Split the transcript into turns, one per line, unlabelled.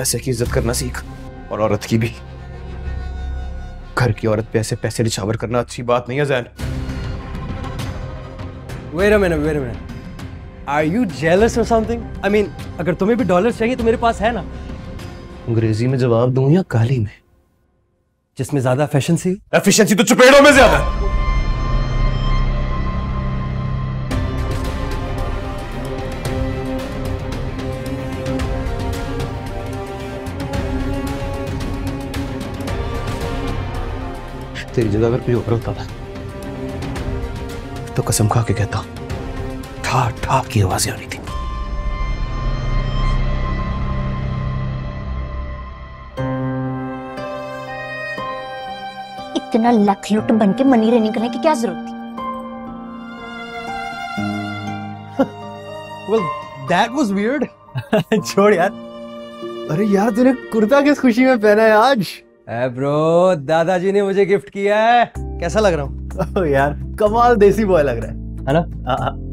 पैसे की इज्जत करना सीख, और औरत की भी। घर की औरत पे ऐसे पैसे निछावर करना अच्छी बात नहीं है Jain.
Wait a minute. Are you jealous or something? I mean, अगर तुम्हें भी डॉलर्स चाहिए तो मेरे पास है ना।
अंग्रेजी में जवाब दूं या काली में?
जिसमें ज्यादा एफिशिएंसी।
एफिशिएंसी तो चपेड़ों में ज्यादा है। तेरी जगह अगर कोई और होता था तो कसम खा के कहता, ठा ठा की आवाजें आ रही थी।
इतना लखलुट बन के मनी रनिंग करने की क्या जरूरत थी?
Well, that was weird. छोड़ यार।
अरे यार तूने कुर्ता किस खुशी में पहना है आज?
ब्रो, दादाजी ने मुझे गिफ्ट किया है। कैसा लग रहा हूँ?
यार कमाल देसी बॉय लग रहा है
ना?